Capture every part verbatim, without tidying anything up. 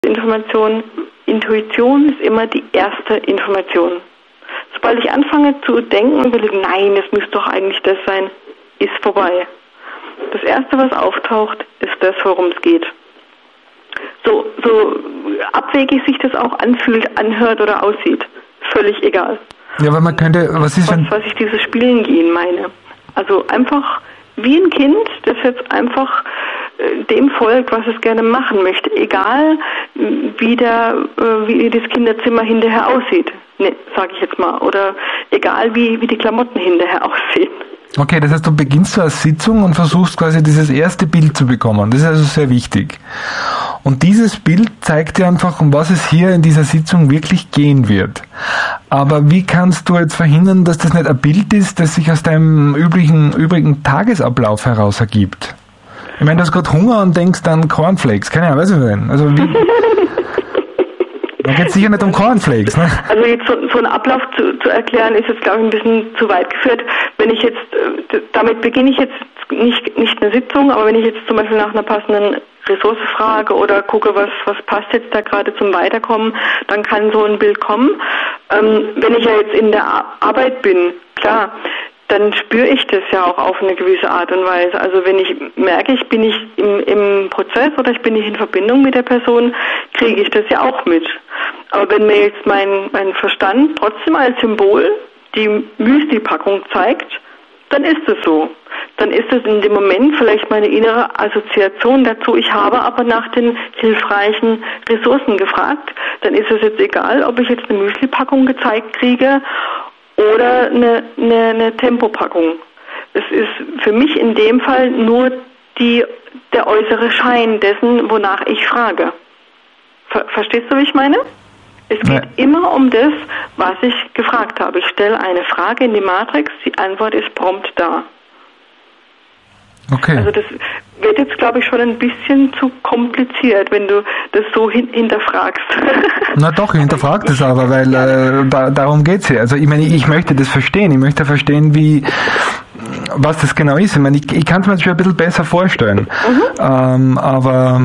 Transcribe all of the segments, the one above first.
Information. Intuition ist immer die erste Information. Sobald ich anfange zu denken und überlege, nein, es müsste doch eigentlich das sein, ist vorbei. Das Erste, was auftaucht, ist das, worum es geht. So, so abwegig sich das auch anfühlt, anhört oder aussieht, völlig egal. Ja, aber man könnte, was ist wenn... Was, was ich dieses Spielen gehen meine. Also einfach wie ein Kind, das jetzt einfach äh, dem folgt, was es gerne machen möchte. Egal, wie, der, äh, wie das Kinderzimmer hinterher aussieht, ne, sage ich jetzt mal. Oder egal, wie, wie die Klamotten hinterher aussehen. Okay, das heißt, du beginnst so eine Sitzung und versuchst quasi dieses erste Bild zu bekommen. Das ist also sehr wichtig. Und dieses Bild zeigt dir einfach, um was es hier in dieser Sitzung wirklich gehen wird. Aber wie kannst du jetzt verhindern, dass das nicht ein Bild ist, das sich aus deinem üblichen, übrigen Tagesablauf heraus ergibt? Ich meine, du hast gerade Hunger und denkst an Cornflakes. Keine Ahnung, weiß ich nicht. Also wie... Da geht es sicher nicht um Cornflakes, ne? Also jetzt so, so einen Ablauf zu, zu erklären, ist jetzt, glaube ich, ein bisschen zu weit geführt. Wenn ich jetzt, damit beginne ich jetzt nicht, nicht eine Sitzung, aber wenn ich jetzt zum Beispiel nach einer passenden Ressource frage oder gucke, was, was passt jetzt da gerade zum Weiterkommen, dann kann so ein Bild kommen. Ähm, wenn ich ja jetzt in der Arbeit bin, klar, dann spüre ich das ja auch auf eine gewisse Art und Weise. Also wenn ich merke, ich bin nicht im, im Prozess oder ich bin nicht in Verbindung mit der Person, kriege ich das ja auch mit. Aber wenn mir jetzt mein, mein Verstand trotzdem als Symbol die Müsli-Packung zeigt, dann ist es so. Dann ist es in dem Moment vielleicht meine innere Assoziation dazu. Ich habe aber nach den hilfreichen Ressourcen gefragt. Dann ist es jetzt egal, ob ich jetzt eine Müsli-Packung gezeigt kriege oder eine, eine, eine Tempopackung. Es ist für mich in dem Fall nur die, der äußere Schein dessen, wonach ich frage. Ver, verstehst du, wie ich meine? Es geht ja immer um das, was ich gefragt habe. Ich stelle eine Frage in die Matrix, die Antwort ist prompt da. Okay. Also das wird jetzt, glaube ich, schon ein bisschen zu kompliziert, wenn du das so hin- hinterfragst. Na doch, ich hinterfrage das aber, weil äh, da, darum geht's ja. Also ich meine, ich möchte das verstehen. Ich möchte verstehen, wie was das genau ist. Ich meine, ich, ich kann es mir schon ein bisschen besser vorstellen. Mhm. Ähm, aber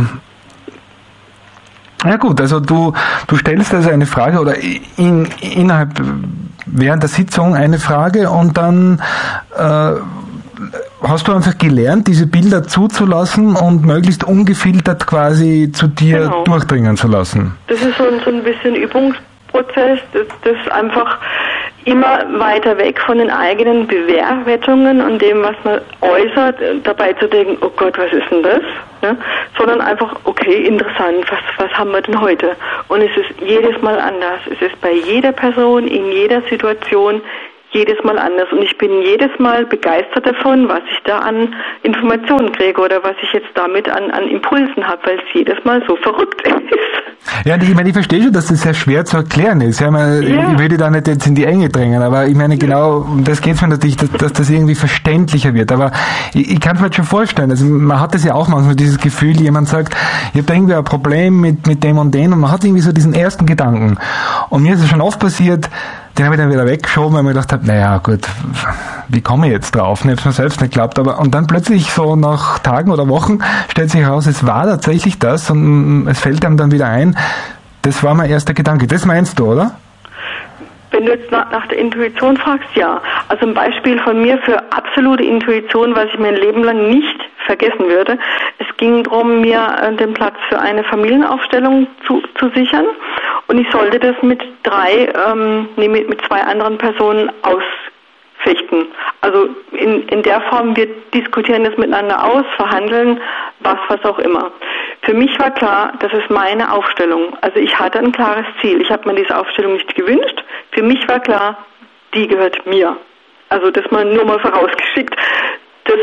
ja gut, also du du stellst also eine Frage oder in, innerhalb während der Sitzung eine Frage und dann äh, hast du einfach gelernt, diese Bilder zuzulassen und möglichst ungefiltert quasi zu dir genau durchdringen zu lassen. Das ist so ein, so ein bisschen Übungsprozess, das, das einfach immer weiter weg von den eigenen Bewertungen und dem, was man äußert, dabei zu denken, oh Gott, was ist denn das? Ne? Sondern einfach, okay, interessant, was, was haben wir denn heute? Und es ist jedes Mal anders. Es ist bei jeder Person, in jeder Situation jedes Mal anders. Und ich bin jedes Mal begeistert davon, was ich da an Informationen kriege oder was ich jetzt damit an, an Impulsen habe, weil es jedes Mal so verrückt ist. Ja, ich meine, ich verstehe schon, dass das sehr schwer zu erklären ist. Ja, ich, meine, ja. ich würde da nicht jetzt in die Enge drängen, aber ich meine, genau, um das geht es mir natürlich, dass, dass das irgendwie verständlicher wird. Aber ich, ich kann es mir jetzt schon vorstellen, also man hat das ja auch manchmal, dieses Gefühl, jemand sagt, ich habe da irgendwie ein Problem mit, mit dem und dem und man hat irgendwie so diesen ersten Gedanken. Und mir ist es schon oft passiert, den habe ich dann wieder weggeschoben, weil ich mir gedacht habe, naja gut, wie komme ich jetzt drauf? Ich habe es mir selbst nicht geglaubt. Aber und dann plötzlich so nach Tagen oder Wochen stellt sich heraus, es war tatsächlich das und es fällt einem dann wieder ein, das war mein erster Gedanke. Das meinst du, oder? Wenn du jetzt nach, nach der Intuition fragst, ja. Also ein Beispiel von mir für absolute Intuition, was ich mein Leben lang nicht vergessen würde. Es ging darum, mir äh, den Platz für eine Familienaufstellung zu, zu sichern. Und ich sollte das mit drei, ähm, nee, mit, mit zwei anderen Personen ausfechten. Also in, in der Form, wir diskutieren das miteinander aus, verhandeln, was, was auch immer. Für mich war klar, das ist meine Aufstellung. Also ich hatte ein klares Ziel. Ich habe mir diese Aufstellung nicht gewünscht. Für mich war klar, die gehört mir. Also das mal nur mal vorausgeschickt. Das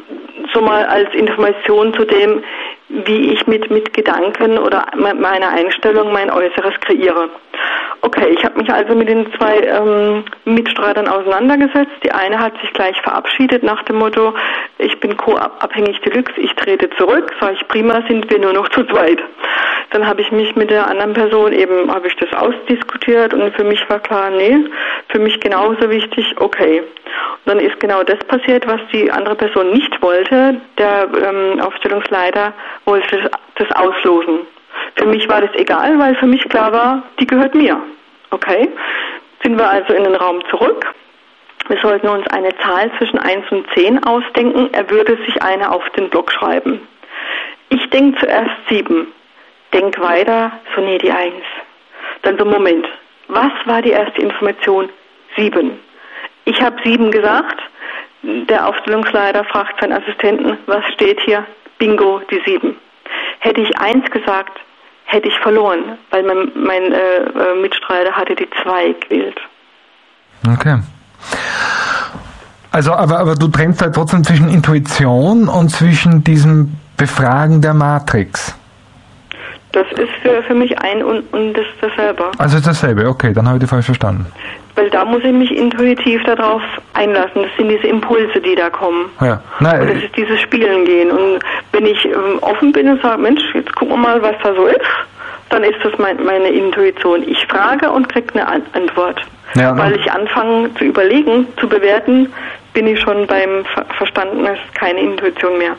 so mal als Information zu dem, wie ich mit, mit Gedanken oder meiner Einstellung mein Äußeres kreiere. Okay, ich habe mich also mit den zwei ähm, Mitstreitern auseinandergesetzt. Die eine hat sich gleich verabschiedet nach dem Motto, ich bin co-abhängig Deluxe, ich trete zurück. Sag ich, prima, sind wir nur noch zu zweit. Dann habe ich mich mit der anderen Person eben, habe ich das ausdiskutiert und für mich war klar, nee, für mich genauso wichtig, okay. Und dann ist genau das passiert, was die andere Person nicht wollte. Der ähm, Aufstellungsleiter wollte das auslosen. Für mich war das egal, weil für mich klar war, die gehört mir. Okay? Sind wir also in den Raum zurück. Wir sollten uns eine Zahl zwischen eins und zehn ausdenken. Er würde sich eine auf den Block schreiben. Ich denke zuerst sieben. Denk weiter, so nee, die eins. Dann so, Moment, was war die erste Information? sieben. Ich habe sieben gesagt. Der Aufstellungsleiter fragt seinen Assistenten, was steht hier? Bingo, die sieben. Hätte ich eins gesagt, hätte ich verloren, weil mein, mein äh, Mitstreiter hatte die zwei gewählt. Okay. Also, aber, aber du trennst halt trotzdem zwischen Intuition und zwischen diesem Befragen der Matrix. Das ist für, für mich ein und, und das dasselbe. Also ist dasselbe, okay, dann habe ich die falsch verstanden. Weil da muss ich mich intuitiv darauf einlassen. Das sind diese Impulse, die da kommen. Ja. Nein, und das ist dieses Spielen gehen. Und wenn ich ähm, offen bin und sage, Mensch, jetzt gucken wir mal, was da so ist, dann ist das mein, meine Intuition. Ich frage und kriege eine An- Antwort. Ja, weil ich anfange zu überlegen, zu bewerten, bin ich schon beim Ver- Verstanden, es ist keine Intuition mehr.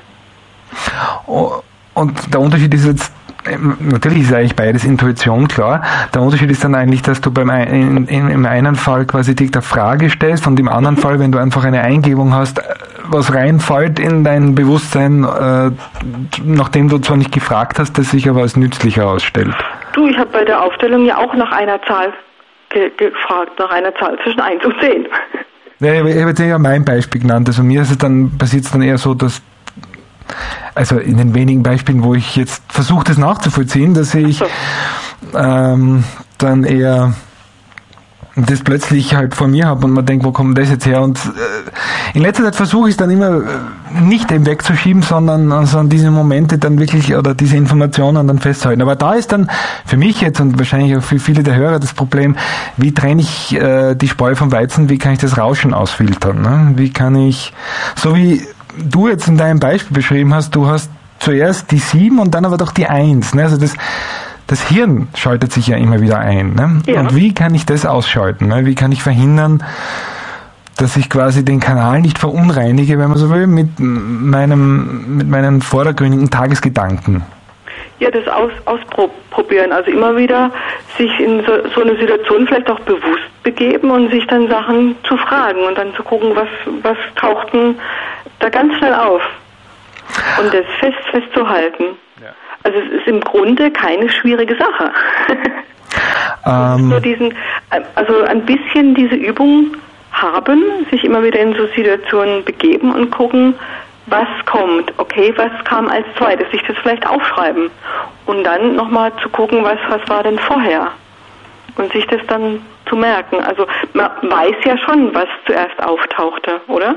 Und der Unterschied ist jetzt, natürlich ist eigentlich beides Intuition, klar. Der Unterschied ist dann eigentlich, dass du beim ein, in, im einen Fall quasi die der Frage stellst und im anderen Fall, wenn du einfach eine Eingebung hast, was reinfällt in dein Bewusstsein, äh, nachdem du zwar nicht gefragt hast, das sich aber als nützlicher ausstellt. Du, ich habe bei der Aufstellung ja auch nach einer Zahl ge- gefragt, nach einer Zahl zwischen eins und zehn. Ja, ich habe jetzt ja mein Beispiel genannt. Also mir ist es dann, passiert es dann eher so, dass also in den wenigen Beispielen, wo ich jetzt versuche, das nachzuvollziehen, dass ich so. ähm, dann eher das plötzlich halt vor mir habe und man denkt, wo kommt das jetzt her? Und äh, in letzter Zeit versuche ich es dann immer äh, nicht eben wegzuschieben, sondern also diese Momente dann wirklich oder diese Informationen dann festzuhalten. Aber da ist dann für mich jetzt und wahrscheinlich auch für viele der Hörer das Problem, wie trenne ich äh, die Spreu vom Weizen, wie kann ich das Rauschen ausfiltern? Ne? Wie kann ich, so wie du jetzt in deinem Beispiel beschrieben hast, du hast zuerst die sieben und dann aber doch die eins. Ne? Also das, das Hirn schaltet sich ja immer wieder ein. Ne? Ja. Und wie kann ich das ausschalten? Ne? Wie kann ich verhindern, dass ich quasi den Kanal nicht verunreinige, wenn man so will, mit meinem, mit meinen vordergründigen Tagesgedanken? Ja, das aus, ausprobieren. Also immer wieder sich in so, so eine Situation vielleicht auch bewusst begeben und sich dann Sachen zu fragen und dann zu gucken, was, was taucht denn da ganz schnell auf. Und das fest festzuhalten. Ja. Also es ist im Grunde keine schwierige Sache. ähm. Nur diesen, also ein bisschen diese Übung haben, sich immer wieder in so Situationen begeben und gucken, was kommt, okay, was kam als zweites, sich das vielleicht aufschreiben und dann nochmal zu gucken, was, was war denn vorher und sich das dann zu merken. Also man weiß ja schon, was zuerst auftauchte, oder?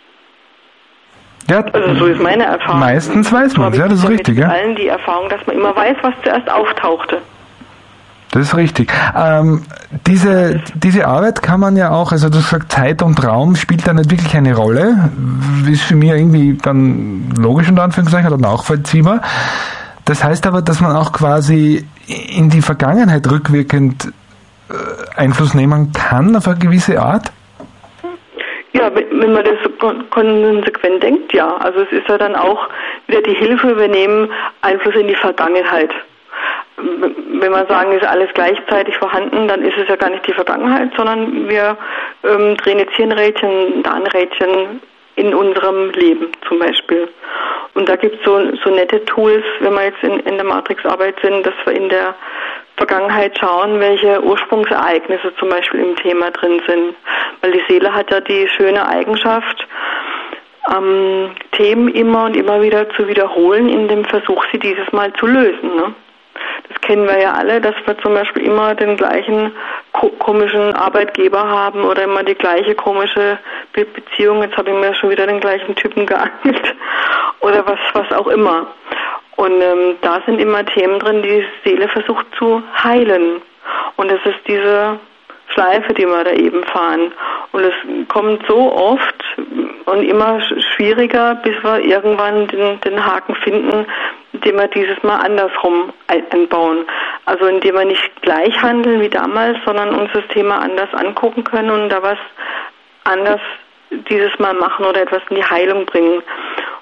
Ja, also so ist meine Erfahrung. Meistens weiß man es, ja, das ist richtig. Mit ja. allen die Erfahrung, dass man immer weiß, was zuerst auftauchte. Das ist richtig. Ähm, diese, diese Arbeit kann man ja auch, also du sagst, Zeit und Raum spielt da nicht wirklich eine Rolle. Ist für mich irgendwie dann logisch unter Anführungszeichen oder nachvollziehbar. Das heißt aber, dass man auch quasi in die Vergangenheit rückwirkend äh, Einfluss nehmen kann auf eine gewisse Art? Ja, wenn man das konsequent denkt, ja. Also es ist ja dann auch wieder die Hilfe, wir nehmen Einfluss in die Vergangenheit. Wenn wir sagen, ist alles gleichzeitig vorhanden, dann ist es ja gar nicht die Vergangenheit, sondern wir ähm, drehen jetzt hier ein Rädchen, da ein Rädchen in unserem Leben zum Beispiel. Und da gibt es so, so nette Tools, wenn wir jetzt in, in der Matrix-Arbeit sind, dass wir in der Vergangenheit schauen, welche Ursprungsereignisse zum Beispiel im Thema drin sind. Weil die Seele hat ja die schöne Eigenschaft, ähm, Themen immer und immer wieder zu wiederholen in dem Versuch, sie dieses Mal zu lösen, ne? Das kennen wir ja alle, dass wir zum Beispiel immer den gleichen ko- komischen Arbeitgeber haben oder immer die gleiche komische Be- Beziehung. Jetzt habe ich mir schon wieder den gleichen Typen geangelt oder was, was auch immer. Und ähm, da sind immer Themen drin, die die Seele versucht zu heilen. Und das ist diese Schleife, die wir da eben fahren. Und es kommt so oft und immer schwieriger, bis wir irgendwann den, den Haken finden, indem wir dieses Mal andersrum einbauen. Also indem wir nicht gleich handeln wie damals, sondern uns das Thema anders angucken können und da was anders dieses Mal machen oder etwas in die Heilung bringen.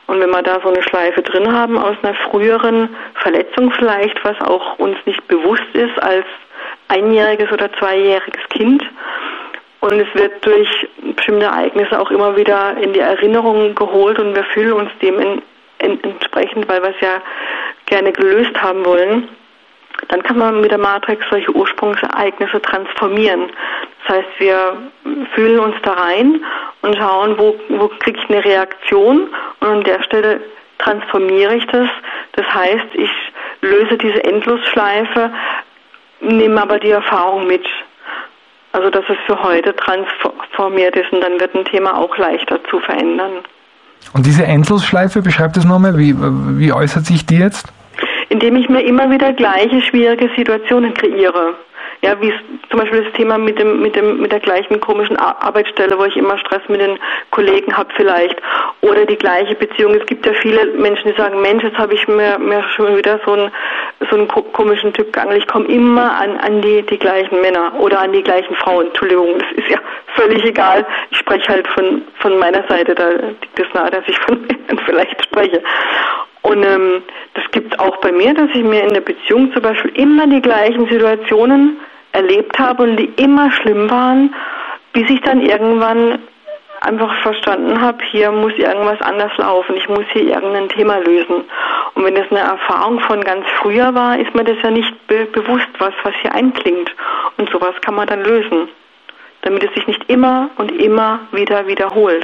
Und wenn wir da so eine Schleife drin haben aus einer früheren Verletzung vielleicht, was auch uns nicht bewusst ist als einjähriges oder zweijähriges Kind, und es wird durch bestimmte Ereignisse auch immer wieder in die Erinnerung geholt und wir fühlen uns dem in, in, entsprechend, weil wir es ja gerne gelöst haben wollen, dann kann man mit der Matrix solche Ursprungsereignisse transformieren. Das heißt, wir fühlen uns da rein und schauen, wo, wo kriege ich eine Reaktion, und an der Stelle transformiere ich das. Das heißt, ich löse diese Endlosschleife, nehme aber die Erfahrung mit. Also, dass es für heute transformiert ist, und dann wird ein Thema auch leichter zu verändern. Und diese Endlosschleife, beschreibt das nochmal, wie, wie äußert sich die jetzt? Indem ich mir immer wieder gleiche schwierige Situationen kreiere. Ja, wie zum Beispiel das Thema mit dem, mit dem, mit der gleichen komischen Arbeitsstelle, wo ich immer Stress mit den Kollegen habe vielleicht, oder die gleiche Beziehung. Es gibt ja viele Menschen, die sagen, Mensch, jetzt habe ich mir, mir schon wieder so einen, so einen komischen Typ geangelt. Ich komme immer an, an die, die gleichen Männer oder an die gleichen Frauen. Entschuldigung, das ist ja völlig egal. Ich spreche halt von, von meiner Seite, da liegt es nahe, dass ich von Männern vielleicht spreche. Und ähm, das gibt es auch bei mir, dass ich mir in der Beziehung zum Beispiel immer die gleichen Situationen erlebt habe und die immer schlimm waren, bis ich dann irgendwann einfach verstanden habe, hier muss irgendwas anders laufen, ich muss hier irgendein Thema lösen. Und wenn das eine Erfahrung von ganz früher war, ist mir das ja nicht be- bewusst, was, was hier einklingt. Und sowas kann man dann lösen, damit es sich nicht immer und immer wieder wiederholt.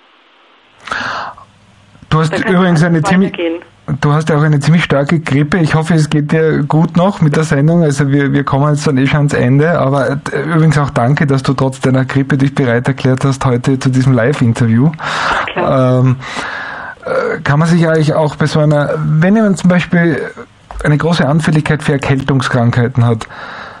Du hast übrigens eine ziemlich, du hast ja auch eine ziemlich starke Grippe. Ich hoffe, es geht dir gut noch mit der Sendung. Also wir, wir kommen jetzt dann eh schon ans Ende. Aber übrigens auch danke, dass du trotz deiner Grippe dich bereit erklärt hast heute zu diesem Live-Interview. Ähm, kann man sich eigentlich auch bei so einer, wenn jemand zum Beispiel eine große Anfälligkeit für Erkältungskrankheiten hat,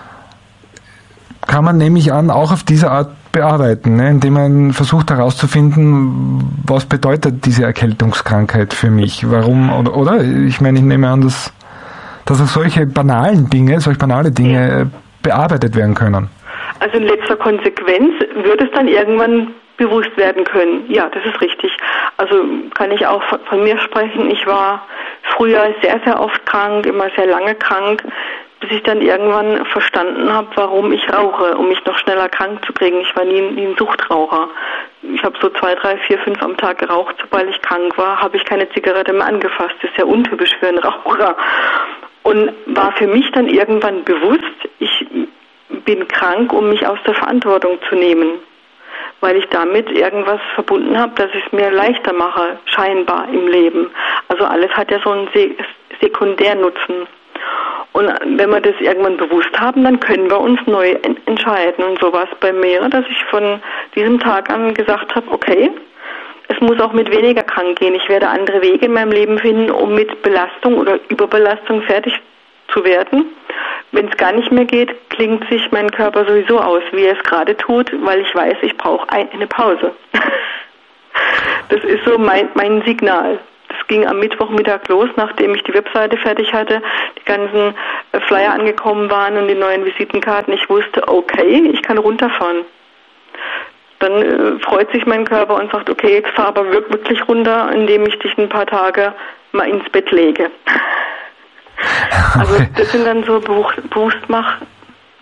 kann man, nehme ich an, auch auf diese Art bearbeiten, ne? Indem man versucht herauszufinden, was bedeutet diese Erkältungskrankheit für mich, warum, oder, oder? Ich meine, ich nehme an, dass, dass auch solche banalen Dinge, solche banale Dinge bearbeitet werden können. Also in letzter Konsequenz wird es dann irgendwann bewusst werden können. Ja, das ist richtig. Also kann ich auch von, von mir sprechen. Ich war früher sehr, sehr oft krank, immer sehr lange krank, bis ich dann irgendwann verstanden habe, warum ich rauche, um mich noch schneller krank zu kriegen. Ich war nie, nie ein Suchtraucher. Ich habe so zwei, drei, vier, fünf am Tag geraucht. Sobald ich krank war, habe ich keine Zigarette mehr angefasst. Das ist sehr untypisch für einen Raucher. Und war für mich dann irgendwann bewusst, ich bin krank, um mich aus der Verantwortung zu nehmen. Weil ich damit irgendwas verbunden habe, dass ich es mir leichter mache, scheinbar im Leben. Also alles hat ja so einen Sekundärnutzen. Und wenn wir das irgendwann bewusst haben, dann können wir uns neu entscheiden. Und so war es bei mir, dass ich von diesem Tag an gesagt habe, okay, es muss auch mit weniger krank gehen. Ich werde andere Wege in meinem Leben finden, um mit Belastung oder Überbelastung fertig zu werden. Wenn es gar nicht mehr geht, klingt sich mein Körper sowieso aus, wie er es gerade tut, weil ich weiß, ich brauche eine Pause. Das ist so mein, mein Signal. Das ging am Mittwochmittag los, nachdem ich die Webseite fertig hatte, die ganzen Flyer angekommen waren und die neuen Visitenkarten. Ich wusste, okay, ich kann runterfahren. Dann äh, freut sich mein Körper und sagt, okay, jetzt fahr aber wirklich runter, indem ich dich ein paar Tage mal ins Bett lege. Also das sind dann so Bewusstmach, oh,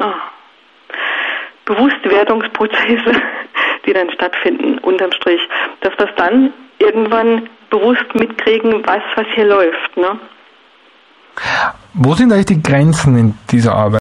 Bewusstwerdungsprozesse, die dann stattfinden, unterm Strich. Dass wir es dann irgendwann bewusst mitkriegen, was, was hier läuft, ne? Wo sind eigentlich die Grenzen in dieser Arbeit?